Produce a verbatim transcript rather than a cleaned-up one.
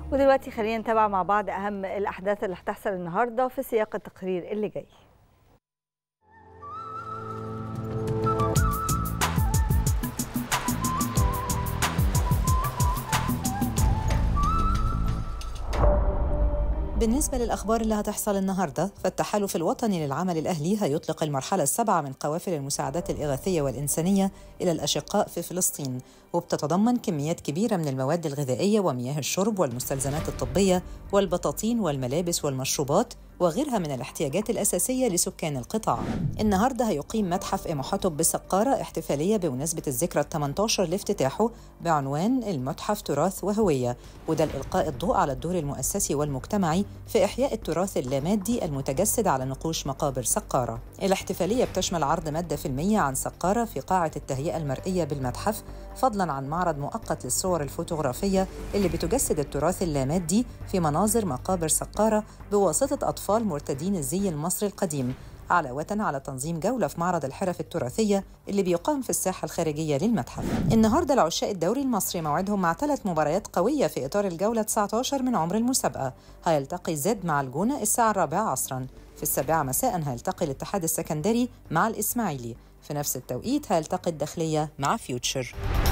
ودلوقتي خلينا نتابع مع بعض أهم الأحداث اللي هتحصل النهاردة في سياق التقرير اللي جاي. بالنسبة للأخبار اللي هتحصل النهاردة، فالتحالف الوطني للعمل الأهلي هيطلق المرحلة السابعة من قوافل المساعدات الإغاثية والإنسانية إلى الأشقاء في فلسطين، وبتتضمن كميات كبيرة من المواد الغذائية ومياه الشرب والمستلزمات الطبية والبطاطين والملابس والمشروبات وغيرها من الاحتياجات الأساسية لسكان القطاع. النهاردة هيقيم متحف إمحتب بسقارة احتفالية بمناسبة الذكرى الثامنة عشر لافتتاحه بعنوان المتحف تراث وهوية، وده لإلقاء الضوء على الدور المؤسسي والمجتمعي في إحياء التراث اللامادي المتجسد على نقوش مقابر سقارة. الاحتفالية بتشمل عرض مادة فيلمية عن سقارة في قاعة التهيئة المرئية بالمتحف، فضلاً عن معرض مؤقت للصور الفوتوغرافية اللي بتجسد التراث اللامادي في مناظر مقابر سقارة بواسطة أطفال مرتدين الزي المصري القديم، علاوة على تنظيم جولة في معرض الحرف التراثية اللي بيقام في الساحة الخارجية للمتحف. النهاردة العشاق الدوري المصري موعدهم مع ثلاث مباريات قوية في إطار الجولة تسعة عشر من عمر المسابقة. هيلتقي زد مع الجونة الساعة الرابعة عصراً، في السابعة مساءً هيلتقي الاتحاد السكندري مع الإسماعيلي، في نفس التوقيت هيلتقي الداخلية مع فيوتشر.